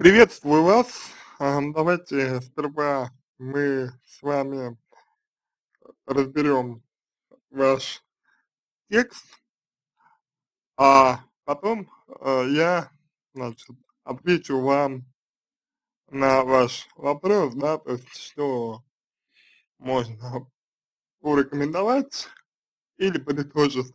Приветствую вас. Давайте сперва мы с вами разберем ваш текст, а потом я, значит, отвечу вам на ваш вопрос, да, то есть что можно порекомендовать или подытожить.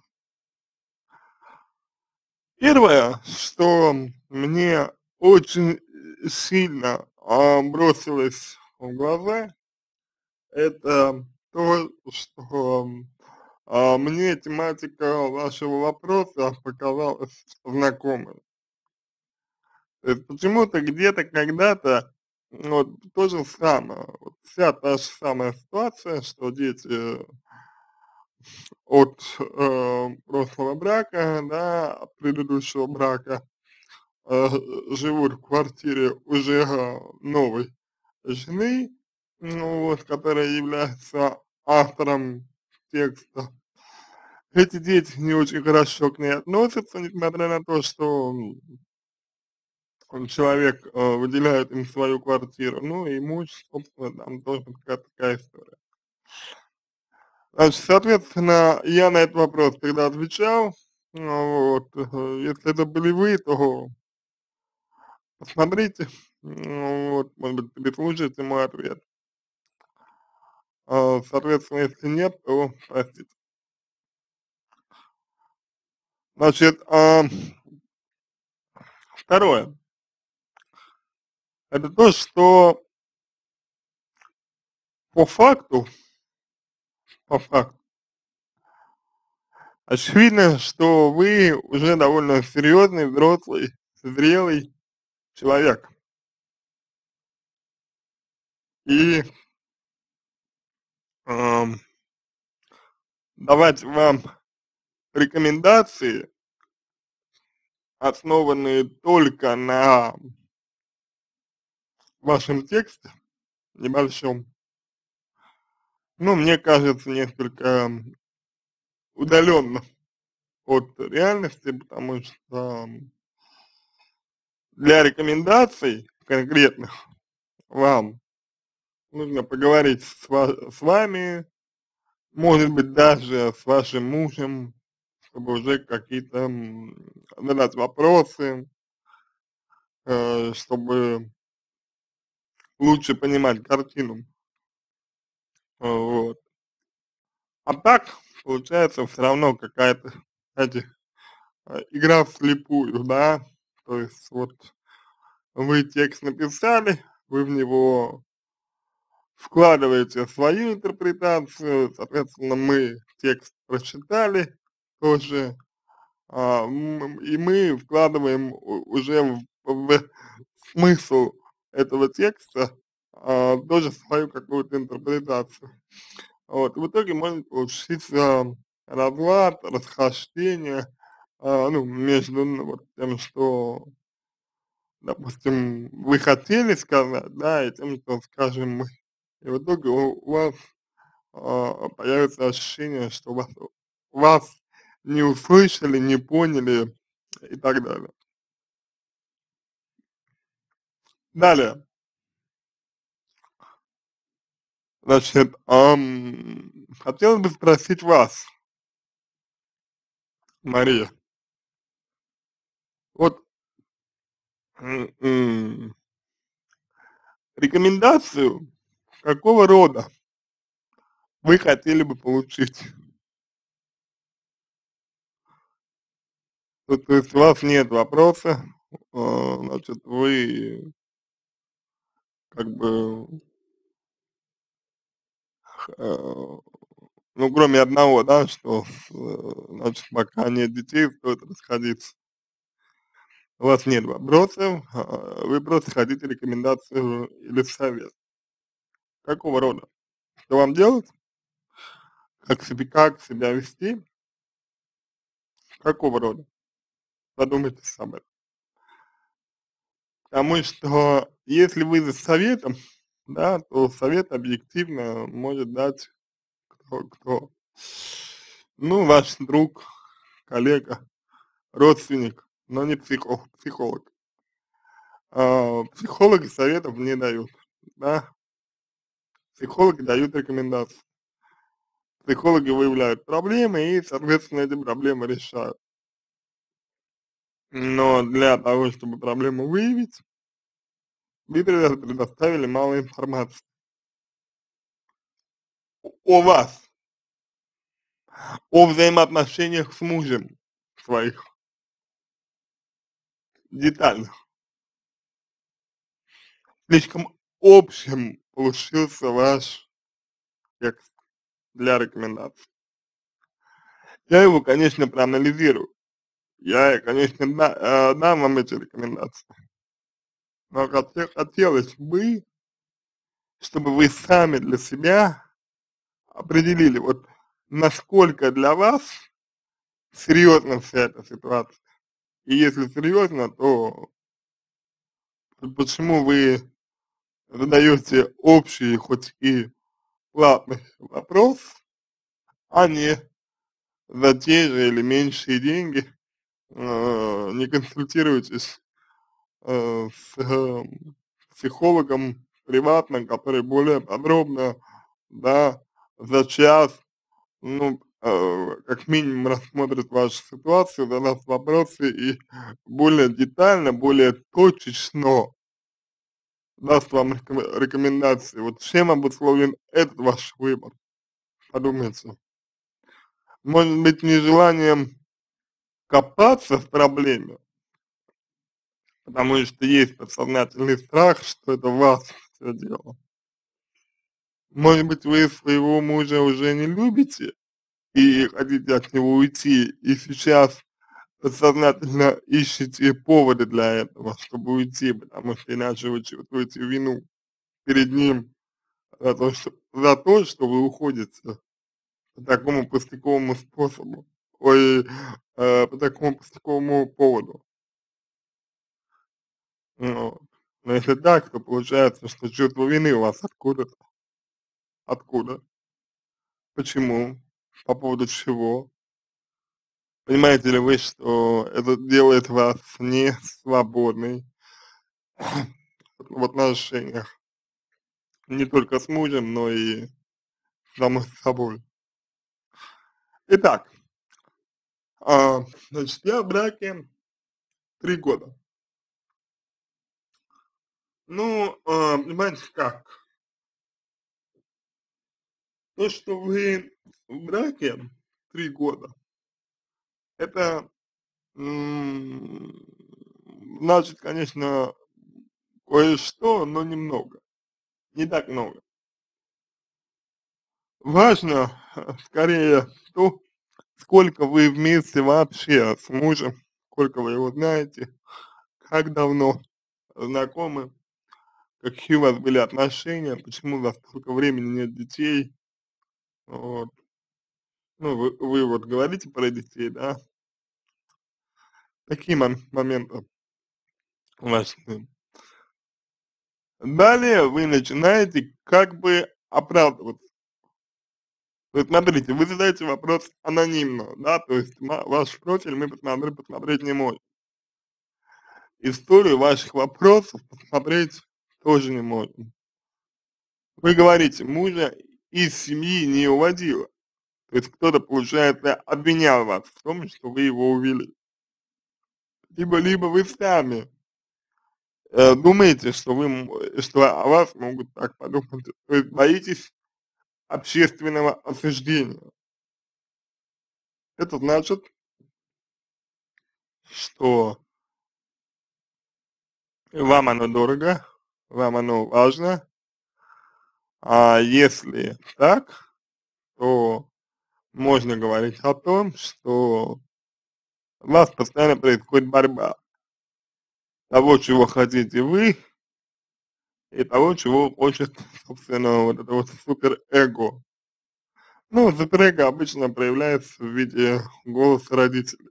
Первое, что мне очень сильно бросилось в глаза, это то, что мне тематика вашего вопроса показалась знакомой. То есть почему-то где-то когда-то вот то же самое, вот вся та же самая ситуация, что дети от прошлого брака, да, от предыдущего брака э, живут в квартире уже новой жены, ну вот, которая является автором текста. Эти дети не очень хорошо к ней относятся, несмотря на то, что человек выделяет им свою квартиру, ну и имущество, собственно, там тоже какая-то такая история. Значит, соответственно, я на этот вопрос тогда отвечал, вот, если это были вы, то посмотрите, вот, может быть, переслушайте мой ответ. Соответственно, если нет, то простите. Значит, второе, это то, что по факту, по факту, очевидно, что вы уже довольно серьезный, взрослый, зрелый человек. И ам, давать вам рекомендации, основанные только на вашем тексте небольшом, ну, мне кажется, несколько удаленно от реальности, потому что для рекомендаций конкретных вам нужно поговорить с вами, может быть, даже с вашим мужем, чтобы уже какие-то задать вопросы, чтобы лучше понимать картину. Вот. А так, получается, все равно какая-то, знаете, игра вслепую, да, то есть вот вы текст написали, вы в него вкладываете свою интерпретацию, соответственно, мы текст прочитали тоже, и мы вкладываем уже в смысл этого текста тоже свою какую-то интерпретацию. Вот, в итоге может получиться разлад, расхождение, ну, между вот тем, что, допустим, вы хотели сказать, да, и тем, что скажем мы. И в итоге у вас появится ощущение, что вас не услышали, не поняли и так далее. Далее, значит, хотелось бы спросить вас, Мария, вот м, рекомендацию какого рода вы хотели бы получить? То есть у вас нет вопроса, значит, вы как бы, э, ну, кроме одного, да, что, значит, пока нет детей, стоит расходиться. У вас нет вопросов, вы просто хотите рекомендацию или совет. Какого рода? Что вам делать? Как себя вести? Какого рода? Подумайте об этом. Потому что если вы за советом, да, то совет объективно может дать кто? Ну, ваш друг, коллега, родственник, но не психолог. психологи советов не дают, да, психологи дают рекомендации. Психологи выявляют проблемы и, соответственно, эти проблемы решают. Но для того, чтобы проблему выявить, вы предоставили мало информации о вас, о взаимоотношениях с мужем своих, детально. Слишком общим получился ваш текст для рекомендаций. Я его, конечно, проанализирую. Я, конечно, дам вам эти рекомендации. Но хотелось бы, чтобы вы сами для себя определили, вот насколько для вас серьезна вся эта ситуация. И если серьезно, то почему вы задаете общий, хоть и платный вопрос, а не за те же или меньшие деньги не консультируетесь с психологом приватно, который более подробно, да, за час, ну, как минимум рассмотрит вашу ситуацию, задаст вопросы и более детально, более точечно даст вам рекомендации. Вот чем обусловлен этот ваш выбор? Подумайте. Может быть, нежеланием копаться в проблеме, потому что есть подсознательный страх, что это вас все дело. Может быть, вы своего мужа уже не любите и хотите от него уйти, и сейчас подсознательно ищете поводы для этого, чтобы уйти, потому что иначе вы чувствуете вину перед ним за то, что вы уходите по такому пустяковому способу, по такому пустяковому поводу. Вот. Но если так, то получается, что чувство вины у вас откуда-то. Откуда? Почему? По поводу чего? Понимаете ли вы, что это делает вас не свободной в отношениях не только с мужем, но и самой собой? Итак, значит, я в браке 3 года. Ну, понимаете как? То, что вы в браке 3 года, это, м, значит, конечно, кое-что, но немного, не так много. Важно, скорее то, сколько вы вместе вообще с мужем, сколько вы его знаете, как давно знакомы, какие у вас были отношения, почему у вас столько времени нет детей. Вот. Ну, вы вот говорите про детей, да, такие моменты важны. Далее вы начинаете как бы оправдываться. То есть, смотрите, вы задаете вопрос анонимно, да, то есть ваш профиль мы посмотреть не можем. Историю ваших вопросов посмотреть тоже не можем. Вы говорите, мужа из семьи не уводила. То есть кто-то, получается, обвинял вас в том, что вы его увели. Либо вы сами думаете, что что о вас могут так подумать. То есть боитесь общественного осуждения. Это значит, что вам оно дорого, вам оно важно, а если так, то можно говорить о том, что у вас постоянно происходит борьба того, чего хотите вы, и того, чего хочет, собственно, вот это вот суперэго. Ну, суперэго обычно проявляется в виде голоса родителей.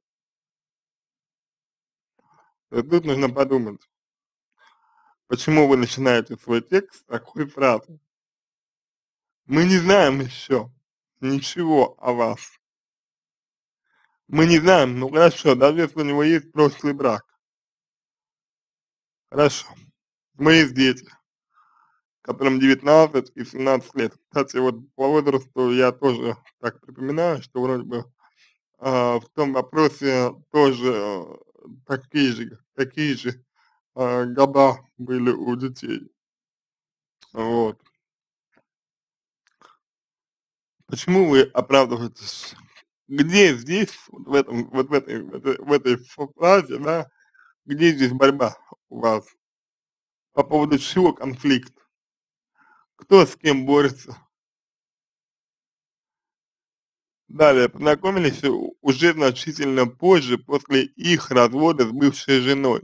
То есть тут нужно подумать, почему вы начинаете свой текст с такой фразы. Мы не знаем еще ничего о вас. Мы не знаем, ну хорошо, даже если у него есть прошлый брак. Хорошо. Мы есть дети, которым 19 и 17 лет. Кстати, вот по возрасту я тоже так припоминаю, что вроде бы в том вопросе тоже такие же года были у детей. Вот. Почему вы оправдываетесь? Где здесь, вот в этой фразе, да, где здесь борьба у вас? По поводу чего конфликт? Кто с кем борется? Далее, познакомились уже значительно позже, после их развода с бывшей женой.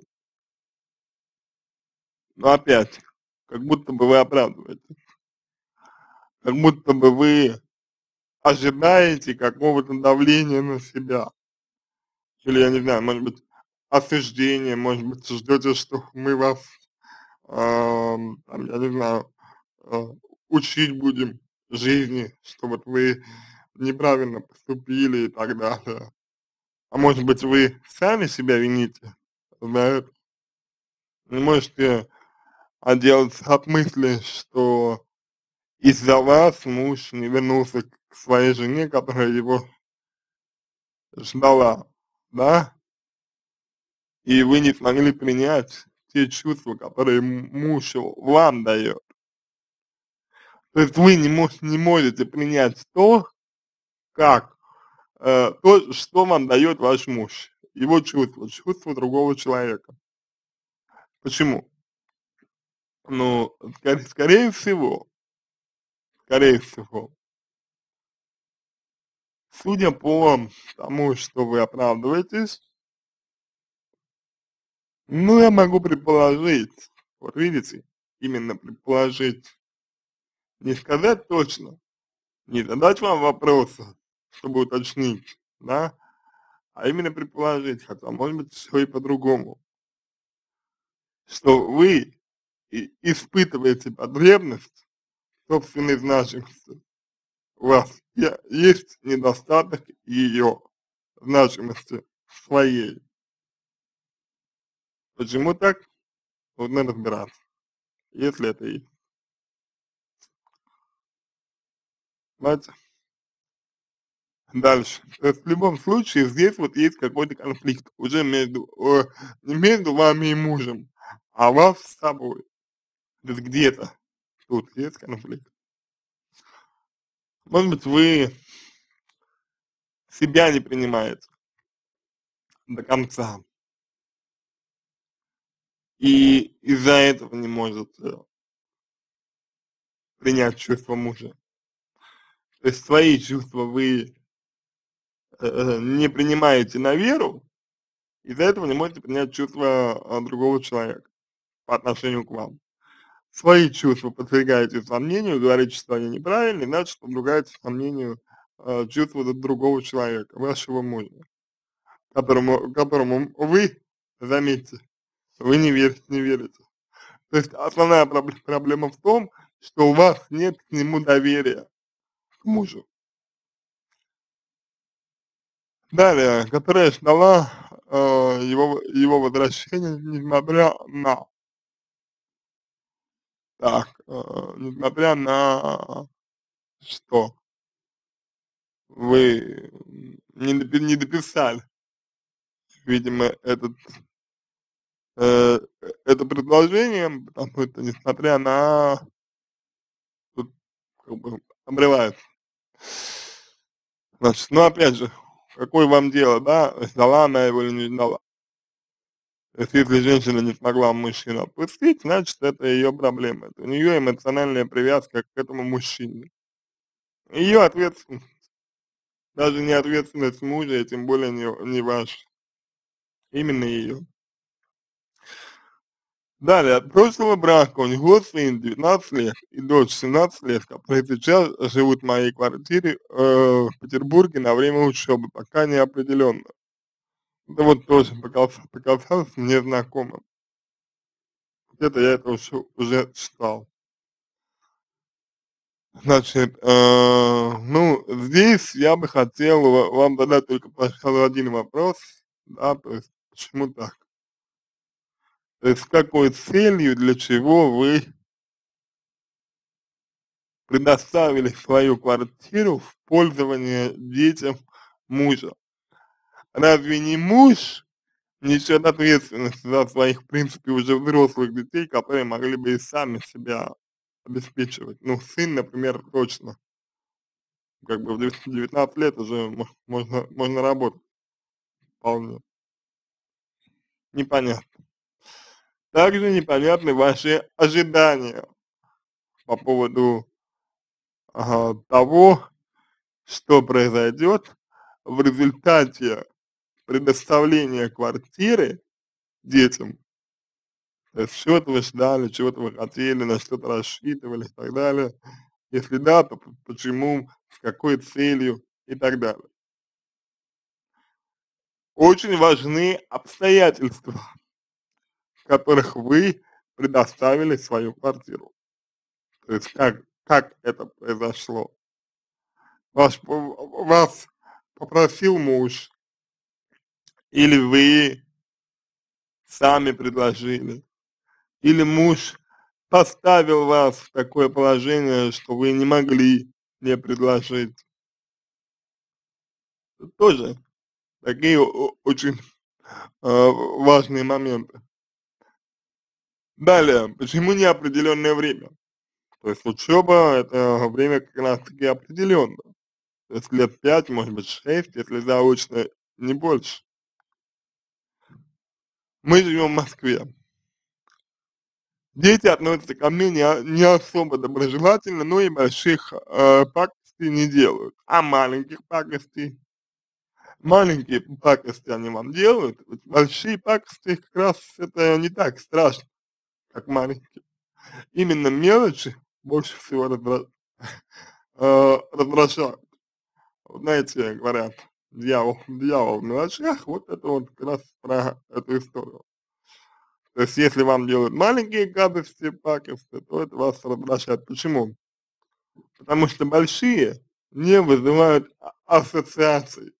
Но опять, как будто бы вы оправдываете, как будто бы вы ожидаете какого-то давления на себя. Или, я не знаю, может быть, осуждение, может быть, ждете, что мы вас, там, я не знаю, а, учить будем жизни, что вот вы неправильно поступили и так далее. А может быть, вы сами себя вините за это? Не можете отделаться от мысли, что из-за вас муж не вернулся к своей жене, которая его ждала, да? И вы не смогли принять те чувства, которые муж вам дает. То есть вы не можете принять как, то, что вам дает ваш муж, его чувства другого человека. Почему? Ну, скорее всего, судя по тому, что вы оправдываетесь, ну, я могу предположить, вот видите, именно предположить, не сказать точно, не задать вам вопроса, чтобы уточнить, да, а именно предположить, хотя может быть все и по-другому, что вы испытываете потребность в собственной значимости. У вас есть недостаток ее значимости своей. Почему так? Нужно разбираться, если это есть. Понимаете? Дальше. То есть в любом случае здесь вот есть какой-то конфликт уже не между вами и мужем, а вас с собой. То есть где-то тут есть конфликт. Может быть, вы себя не принимаете до конца, и из-за этого не можете принять чувства мужа. То есть свои чувства вы не принимаете на веру, из-за этого не можете принять чувства другого человека по отношению к вам. Свои чувства подвергаете сомнению, говорите, что они неправильные, значит, подвергаете сомнению чувства другого человека, вашего мужа, которому вы, заметьте, вы не верите. То есть основная проблема в том, что у вас нет к нему доверия, к мужу. Далее, которая ждала его возвращения, несмотря на что вы не дописали, видимо, э, это предложение, потому что несмотря на, тут как бы обрывается. Значит, ну опять же, какое вам дело, да, ждала она его или не ждала. То есть если женщина не смогла мужчину отпустить, значит это ее проблема, это у нее эмоциональная привязка к этому мужчине. Ее ответственность, даже не ответственность мужа, и тем более не ваша, именно ее. Далее, от прошлого брака у него сын 19 лет и дочь 17 лет, которые сейчас живут в моей квартире в Петербурге на время учебы, пока не определенно. Это вот тоже показалось мне знакомым. Где-то я это уже читал. Значит, ну, здесь я бы хотел вам задать только, пожалуй, один вопрос, да, то есть, почему так? То есть с какой целью, для чего вы предоставили свою квартиру в пользование детям мужа? Разве не муж несет ответственность за своих, в принципе, уже взрослых детей, которые могли бы и сами себя обеспечивать? Ну, сын, например, точно. Как бы в 19 лет уже можно работать вполне. Непонятно. Также непонятны ваши ожидания по поводу того, что произойдет в результате предоставления квартиры детям. То есть чего-то вы ждали, чего-то вы хотели, на что-то рассчитывали и так далее. Если да, то почему, с какой целью и так далее. Очень важны обстоятельства, в которых вы предоставили свою квартиру. То есть как это произошло. Вас попросил муж, или вы сами предложили, или муж поставил вас в такое положение, что вы не могли не предложить. Тоже такие очень важные моменты. Далее, почему неопределенное время? То есть учеба это время как раз таки определенно. То есть лет 5, может быть 6, если заочно, не больше. Мы живем в Москве. Дети относятся ко мне не особо доброжелательно, но и больших пакостей не делают. А маленькие пакости они вам делают, вот большие пакости как раз это не так страшно, как маленькие. Именно мелочи больше всего раздражают. Вот знаете, говорят, дьявол в мелочах, вот это вот как раз про эту историю. То есть, если вам делают маленькие гадости, пакости, то это вас раздражает. Почему? Потому что большие не вызывают ассоциаций.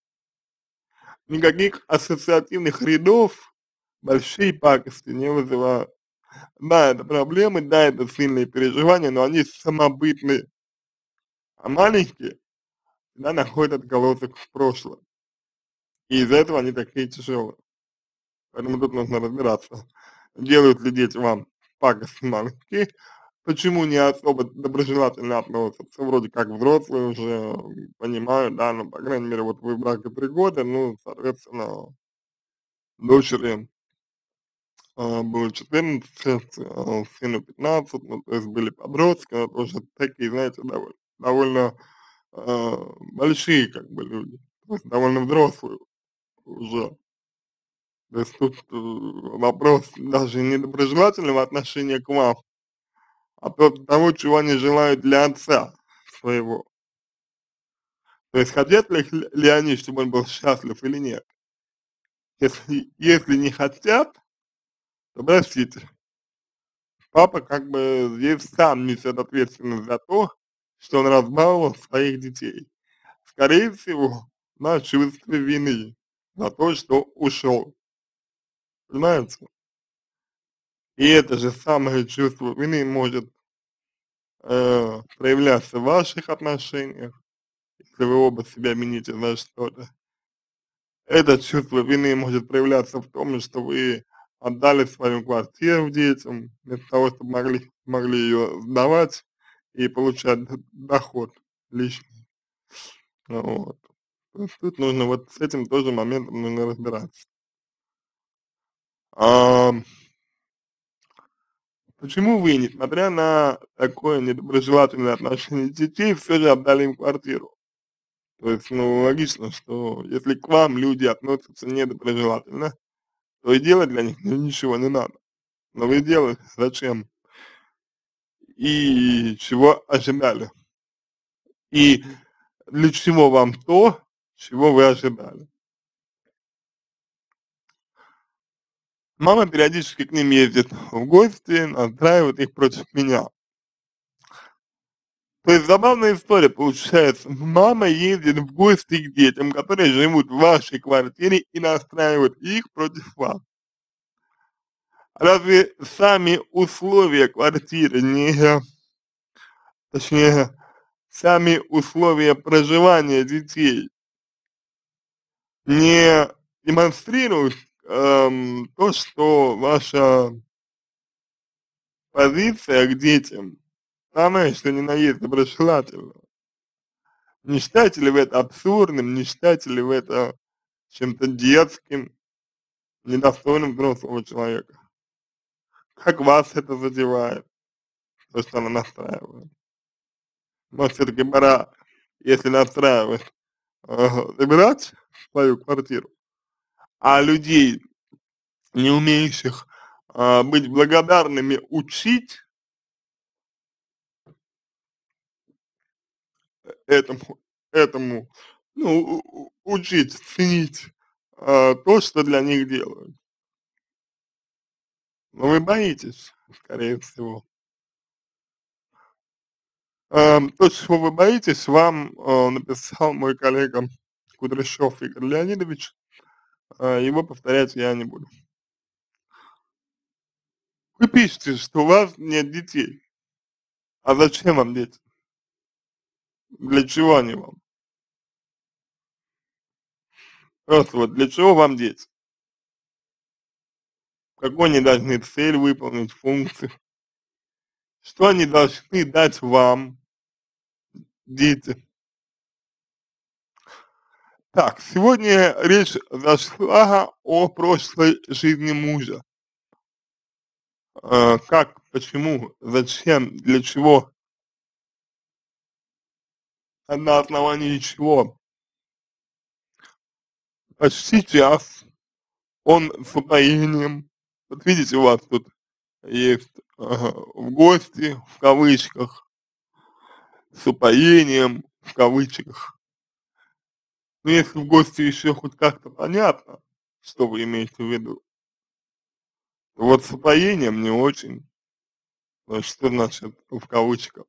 Никаких ассоциативных рядов большие пакости не вызывают. Да, это проблемы, да, это сильные переживания, но они самобытные. А маленькие всегда находят отголосок в прошлом. И из-за этого они такие тяжелые. Поэтому тут нужно разбираться, делают ли дети вам пакости маленькие, почему не особо доброжелательно относятся, вроде как взрослые уже понимают, да, ну, по крайней мере, вот вы в браке 3 года, ну, соответственно, дочери было 14, сыну 15, ну, то есть были подростки, но тоже такие, знаете, довольно большие, как бы, люди, то есть довольно взрослые уже. То есть тут вопрос даже не доброжелательного отношения к вам, а того, чего они желают для отца своего. То есть хотят ли они, чтобы он был счастлив или нет. Если не хотят, то простите, папа как бы здесь сам несет ответственность за то, что он разбаловал своих детей. Скорее всего, на чувстве вины за то, что ушел. Понимаете? И это же самое чувство вины может проявляться в ваших отношениях, если вы оба себя вините за что-то. Это чувство вины может проявляться в том, что вы отдали свою квартиру детям, вместо того, чтобы могли ее сдавать и получать доход личный. Вот. То есть тут нужно вот с этим тоже моментом нужно разбираться. А, почему вы, несмотря на такое недоброжелательное отношение детей, все же отдали им квартиру? То есть, ну, логично, что если к вам люди относятся недоброжелательно, то и делать для них ничего не надо. Но вы делали зачем? И чего ожидали? И для чего вам то, чего вы ожидали? Мама периодически к ним ездит в гости, настраивает их против меня. То есть забавная история получается. Мама ездит в гости к детям, которые живут в вашей квартире и настраивает их против вас. Разве сами условия квартиры не, точнее, сами условия проживания детей не демонстрируют то, что ваша позиция к детям самое, что ни на есть доброжелательная? Не считаете ли вы это абсурдным, не считаете ли вы это чем-то детским, недостойным взрослого человека? Как вас это задевает, то, что она настраивает? Может, все-таки пора, если настраивает, забирать свою квартиру, а людей, не умеющих быть благодарными, учить этому, этому, ну, учить, ценить то, что для них делают. Но вы боитесь, скорее всего. То, чего вы боитесь, вам написал мой коллега Кудряшов Игорь Леонидович, его повторять я не буду. Вы пишете, что у вас нет детей. А зачем вам дети? Для чего они вам? Просто вот для чего вам дети? Какую они должны цель выполнить, функцию? Что они должны дать вам, дети? Так, сегодня речь зашла о прошлой жизни мужа. Как, почему, зачем, для чего, на основании чего. Почти час он с упоением, вот видите, у вас тут есть в гости, в кавычках, с упоением, в кавычках. Но если в гости еще хоть как-то понятно, что вы имеете в виду, то вот с упоением не очень. Что значит в кавычках?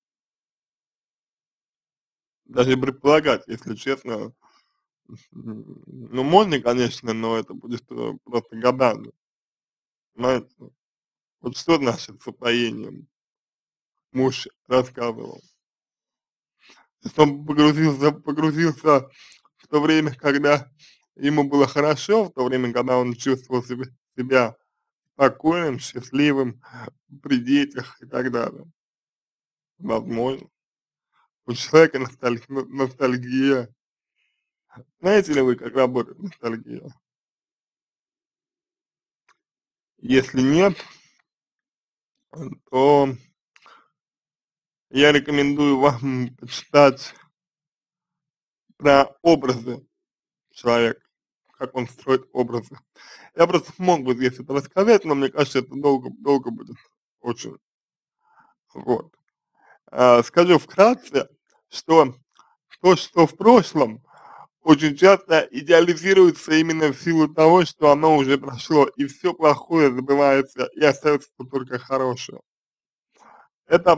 Даже предполагать, если честно, ну, можно, конечно, но это будет просто гадание, знаете. Вот что значит с упоением? Муж рассказывал. То есть он погрузился в то время, когда ему было хорошо, в то время, когда он чувствовал себя спокойным, счастливым, при детях и так далее. Возможно. У человека ностальгия. Знаете ли вы, как работает ностальгия? Если нет, то я рекомендую вам почитать про образы человека, как он строит образы. Я просто мог бы здесь это рассказать, но мне кажется, это долго будет очень. Вот. Скажу вкратце, что то, что в прошлом, очень часто идеализируется именно в силу того, что оно уже прошло, и все плохое забывается, и остается только хорошее. Это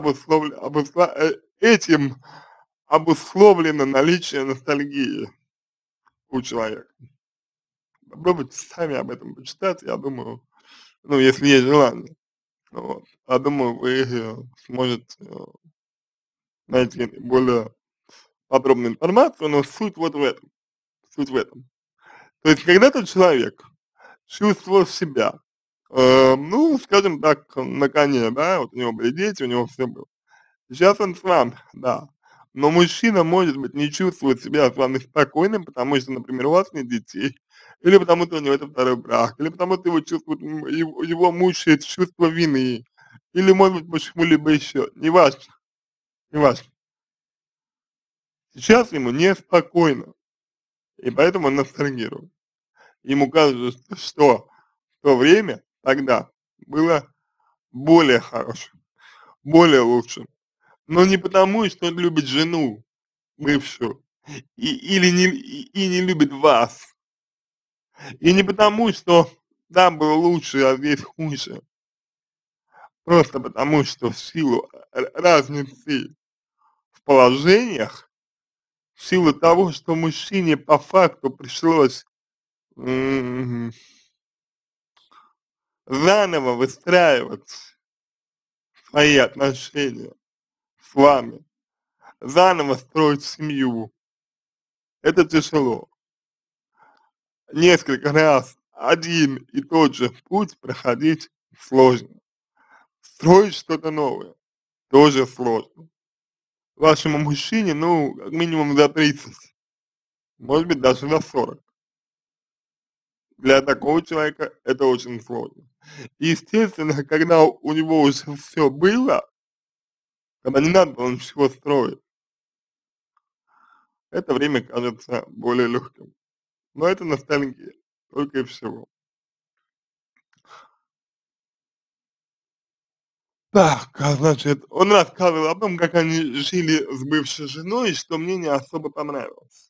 этим обусловлено наличие ностальгии у человека. Попробуйте сами об этом почитать, я думаю, ну, если есть желание. Вот. Я думаю, вы сможете найти более подробную информацию, но суть вот в этом. Суть в этом. То есть, когда тот человек чувствовал себя, ну, скажем так, на коне, да, вот у него были дети, у него все было. Сейчас он с вами, да. Но мужчина, может быть, не чувствует себя с вами спокойным, потому что, например, у вас нет детей, или потому что у него это второй брак, или потому что его чувствует, его мучает чувство вины, или, может быть, почему-либо еще, неважно, неважно. Сейчас ему неспокойно, и поэтому он ностальгирует. Ему кажется, что в то время, тогда, было более хорошим, более лучшим. Но не потому, что он любит жену бывшую, и не любит вас. И не потому, что там было лучше, а здесь хуже. Просто потому, что в силу разницы в положениях, в силу того, что мужчине по факту пришлось м, заново выстраивать свои отношения с вами, заново строить семью, это тяжело. Несколько раз один и тот же путь проходить сложно. Строить что-то новое тоже сложно. Вашему мужчине, ну, как минимум за 30, может быть, даже за 40. Для такого человека это очень сложно. И, естественно, когда у него уже все было, когда не надо было ничего строить, это время кажется более легким. Но это ностальгия, только и всего. Так, значит, он рассказывал о том, как они жили с бывшей женой, и что мне не особо понравилось.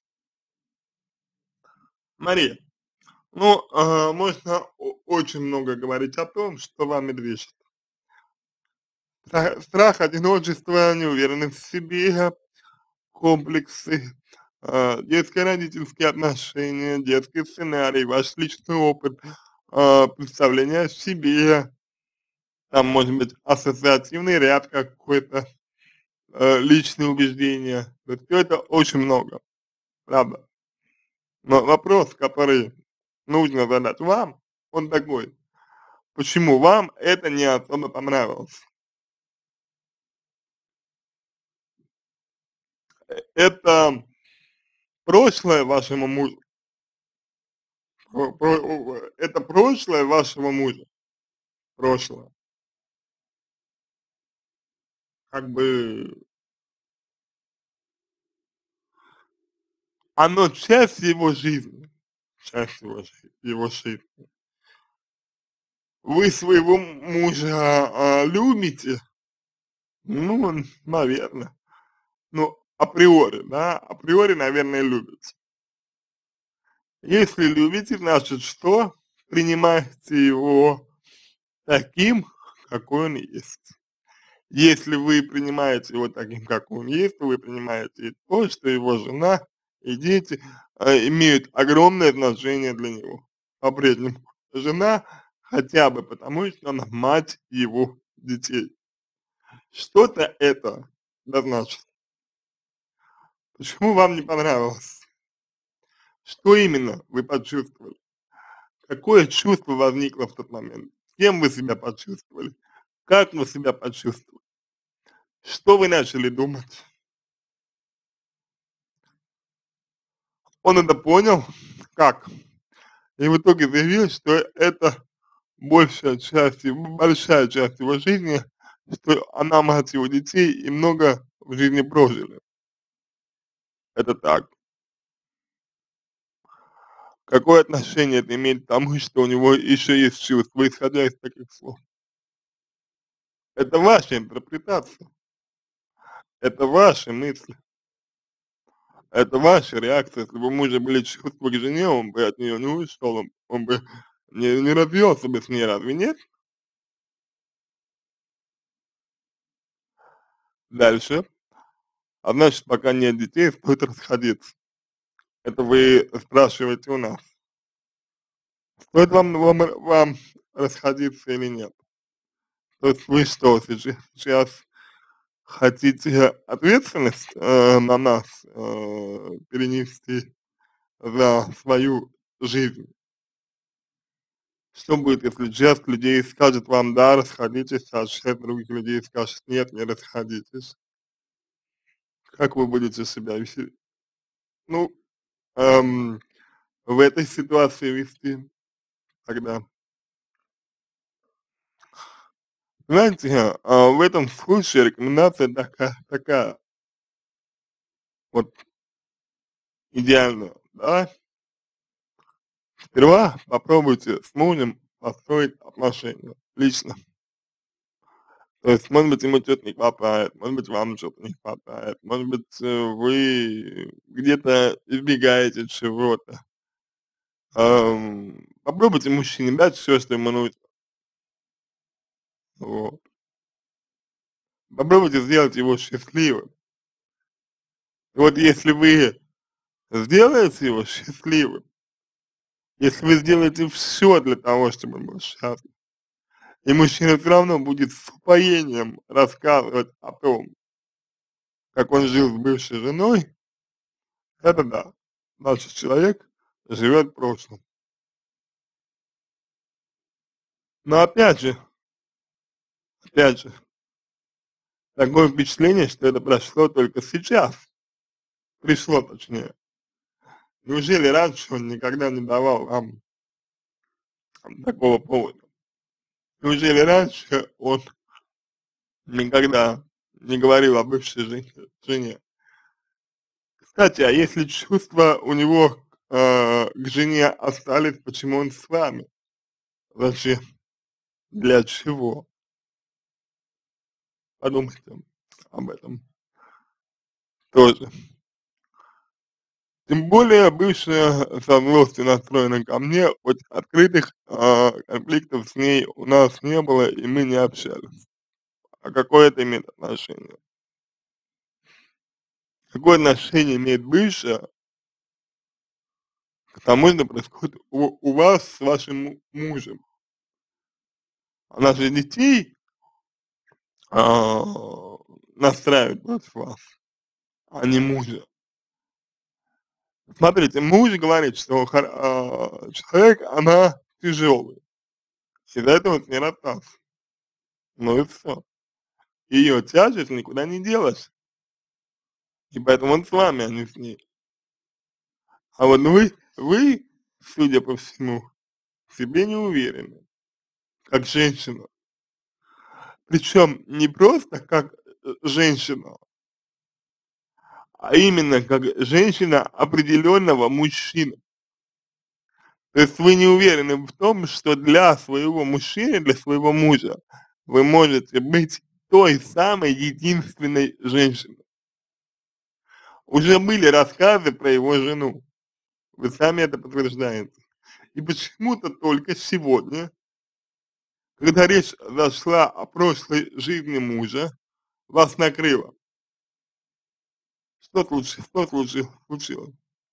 Мария, ну, можно очень много говорить о том, что вами движет. Страх, одиночество, неуверенность в себе, комплексы, детско-родительские отношения, детский сценарий, ваш личный опыт, представление о себе, там может быть ассоциативный ряд какой-то, личные убеждения. То есть всё это очень много, правда. Но вопрос, который нужно задать вам, он такой: почему вам это не особо понравилось? Это прошлое вашему мужу, это прошлое вашего мужа, прошлое, как бы оно часть его жизни, часть его жизни. Вы своего мужа, любите? Ну, наверно. Ну, априори, да, априори, наверное, любите. Если любите, значит что? Принимаете его таким, какой он есть. Если вы принимаете его таким, какой он есть, то вы принимаете и то, что его жена и дети, имеют огромное значение для него. По-прежнему жена хотя бы потому, что она мать его детей. Что-то это да значит. Почему вам не понравилось? Что именно вы почувствовали? Какое чувство возникло в тот момент? Кем вы себя почувствовали? Как вы себя почувствовали? Что вы начали думать? Он это понял? Как? И в итоге заявил, что это большая часть его жизни, что она мать его детей и много в жизни прожили. Это так. Какое отношение это имеет к тому, что у него еще есть чувства, исходя из таких слов? Это ваша интерпретация, это ваши мысли, это ваша реакция. Если бы у мужа были чувства к жене, он бы от нее не ушел, он бы не развелся бы с ней, разве нет? Дальше. А значит, пока нет детей, стоит расходиться. Это вы спрашиваете у нас. Стоит вам расходиться или нет? То есть вы что, сейчас хотите ответственность, на нас, перенести за свою жизнь? Что будет, если часть людей скажет вам: "Да, расходитесь", а часть других людей скажет: "Нет, не расходитесь"? Как вы будете себя вести? Ну, эм, в этой ситуации вести тогда? Знаете, в этом случае рекомендация такая вот идеальная, да. Сперва попробуйте с мужем построить отношения лично. То есть, может быть, ему что-то не хватает, может быть, вам что-то не хватает, может быть, вы где-то избегаете чего-то. Попробуйте мужчине дать все, что ему нужно. Вот. Попробуйте сделать его счастливым. И вот если вы сделаете его счастливым, если вы сделаете все для того, чтобы он был счастлив, и мужчина все равно будет с упоением рассказывать о том, как он жил с бывшей женой, это да, значит человек живет в прошлом. Но опять же, такое впечатление, что это прошло только сейчас, пришло точнее. Неужели раньше он никогда не давал вам такого повода? Неужели раньше он никогда не говорил о бывшей жене? Кстати, а если чувства у него к жене остались, почему он с вами? Зачем? Для чего? Подумайте об этом тоже. Тем более бывшая со злостью настроена ко мне, хоть открытых конфликтов с ней у нас не было, и мы не общались. А какое это имеет отношение? Какое отношение имеет бывшая к тому, что происходит у вас с вашим мужем? Она же детей настраивает против вас, а не мужа. Смотрите, муж говорит, что человек, она тяжелый, из-за этого с ней расстался. Ну и все. Ее тяжесть никуда не делась, и поэтому он с вами, а не с ней. А вот вы, судя по всему, в себе не уверены, как женщина. Причем не просто как женщина, а именно как женщина определенного мужчины. То есть вы не уверены в том, что для своего мужчины, для своего мужа вы можете быть той самой единственной женщиной. Уже были рассказы про его жену, вы сами это подтверждаете. И почему-то только сегодня, когда речь зашла о прошлой жизни мужа, вас накрыло. Случилось?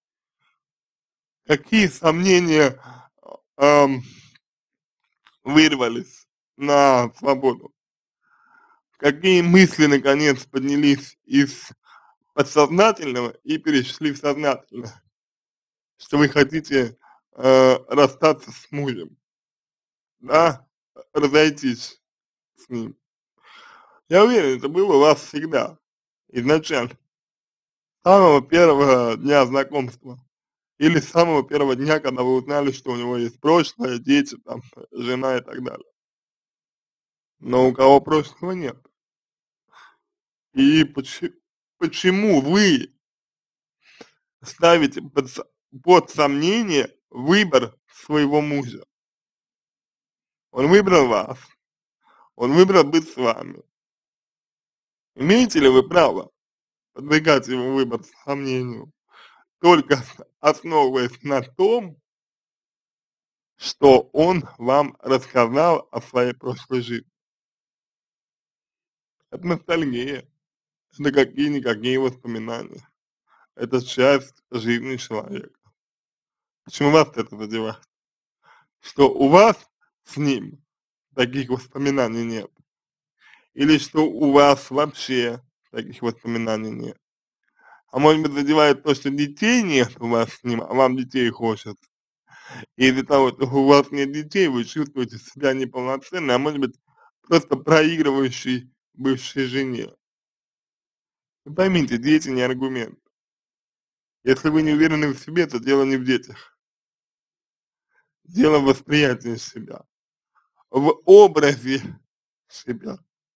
Какие сомнения ам, вырвались на свободу? Какие мысли наконец поднялись из подсознательного и перешли в сознательное, что вы хотите расстаться с мужем, да, разойтись с ним. Я уверен, это было у вас всегда, изначально, с самого первого дня знакомства. Или с самого первого дня, когда вы узнали, что у него есть прошлое, дети, там, жена и так далее. Но у кого прошлого нет. И почему вы ставите под сомнение выбор своего мужа? Он выбрал вас, он выбрал быть с вами. Имеете ли вы право подвергать его выбор сомнению, только основываясь на том, что он вам рассказал о своей прошлой жизни? Это ностальгия, это какие-никакие воспоминания, это часть жизни человека. Почему вас это задевает? Что у вас с ним таких воспоминаний нет? Или что у вас вообще таких воспоминаний нет? А может быть задевает то, что детей нет у вас с ним, а вам детей хочется? И из-за того, что у вас нет детей, вы чувствуете себя неполноценной, а может быть просто проигрывающей бывшей жене. Вы поймите, дети не аргумент. Если вы не уверены в себе, то дело не в детях. Дело в восприятии себя, в образе себя,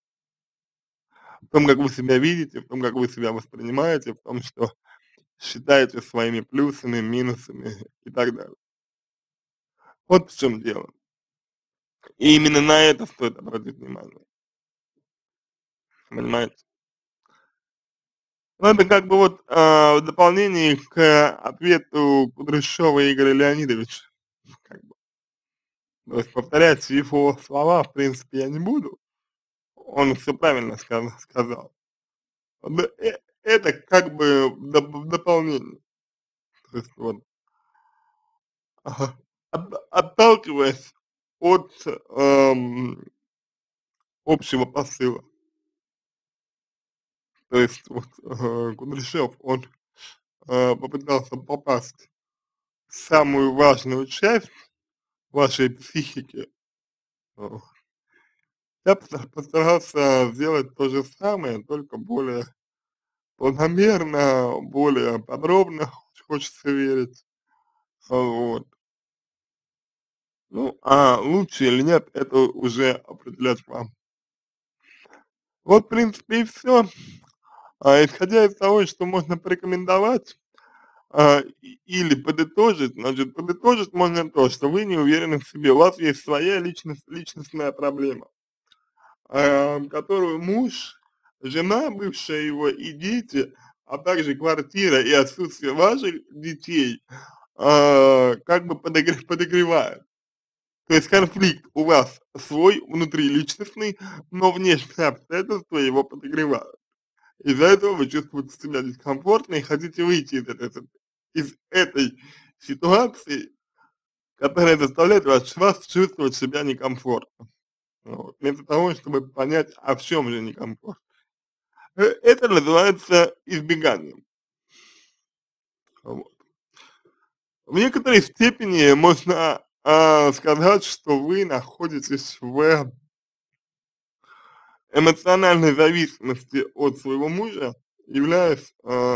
в том, как вы себя видите, в том, как вы себя воспринимаете, в том, что считаете своими плюсами, минусами и так далее. Вот в чем дело. И именно на это стоит обратить внимание, понимаете? Ну, это как бы вот в дополнение к ответу Кудряшова Игоря Леонидовича. Как бы. То есть повторять его слова, в принципе, я не буду. Он все правильно сказал. Да, это как бы в дополнение. То есть вот, ага, отталкиваясь от общего посыла. То есть вот Кудряшов, он попытался попасть в самую важную часть вашей психики. Вот. Я постарался сделать то же самое, только более планомерно, более подробно, хочется верить. Вот. Ну, а лучше или нет, это уже определять вам. Вот, в принципе, и все. Исходя из того, что можно порекомендовать, или подытожить, значит, подытожить можно то, что вы не уверены в себе, у вас есть своя личностная проблема, которую муж, жена бывшая его и дети, а также квартира и отсутствие ваших детей, как бы подогревают. То есть конфликт у вас свой, внутриличностный, но внешние обстоятельства его подогревают. Из-за этого вы чувствуете себя дискомфортно и хотите выйти из этой ситуации, которая заставляет вас чувствовать себя некомфортно. Вот. Вместо того, чтобы понять, а в чем же некомфорт. Это называется избеганием. Вот. В некоторой степени можно сказать, что вы находитесь в эмоциональной зависимости от своего мужа, являясь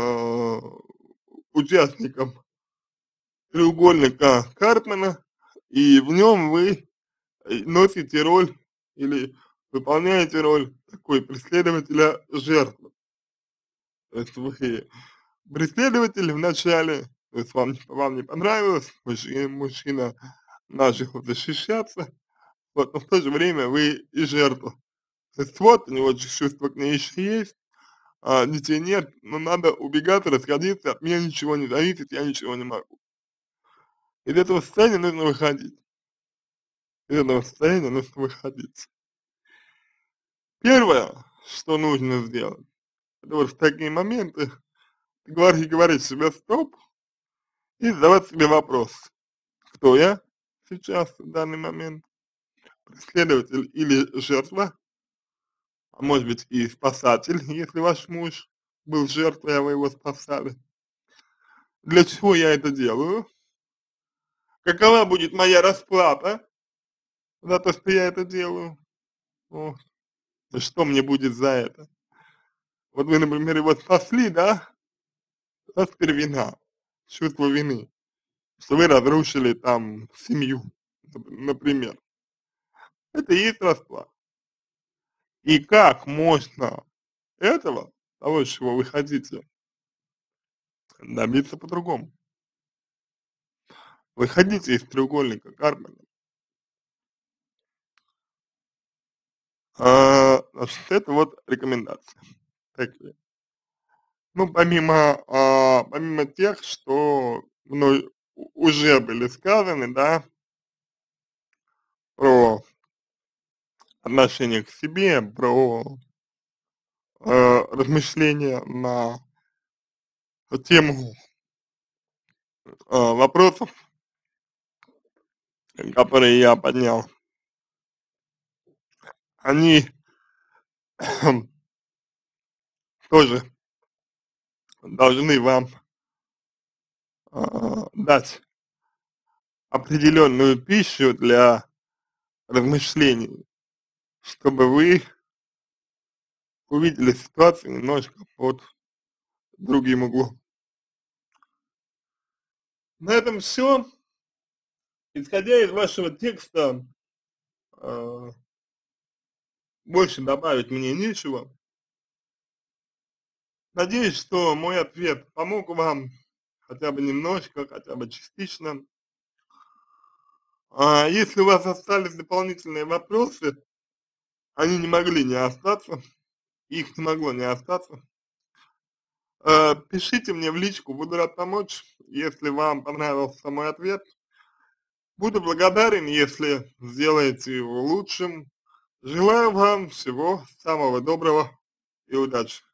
участником треугольника Карпмана, и в нем вы носите роль или выполняете роль такой преследователя жертвы. То есть вы преследователь в начале, то есть вам не понравилось, мужчина начал защищаться, вот, но в то же время вы и жертва. То есть вот у него чувство к ней еще есть, детей нет, но надо убегать, расходиться, от меня ничего не зависит, я ничего не могу. Из этого состояния нужно выходить. Из этого состояния нужно выходить. Первое, что нужно сделать, это вот в такие моменты говорить себе стоп и задавать себе вопрос, кто я сейчас в данный момент, преследователь или жертва, а может быть и спасатель, если ваш муж был жертвой, а вы его спасали. Для чего я это делаю? Какова будет моя расплата за то, что я это делаю? Вот. И что мне будет за это? Вот вы, например, его спасли, да? У вас теперь вина, чувство вины, что вы разрушили там семью, например. Это и есть расплата. И как можно этого, того, чего вы хотите, добиться по-другому? Выходите из треугольника Карпмана. Значит, это вот рекомендации такие. Ну, помимо тех, что мной уже были сказаны, да, про отношение к себе, про размышления на тему вопросов, которые я поднял, они тоже должны вам дать определенную пищу для размышлений, чтобы вы увидели ситуацию немножко под другим углом. На этом все. Исходя из вашего текста, э, больше добавить мне нечего. Надеюсь, что мой ответ помог вам хотя бы немножко, хотя бы частично. Если у вас остались дополнительные вопросы, они не могли не остаться, их не могло не остаться. Пишите мне в личку, буду рад помочь, если вам понравился мой ответ. Буду благодарен, если сделаете его лучшим. Желаю вам всего самого доброго и удачи.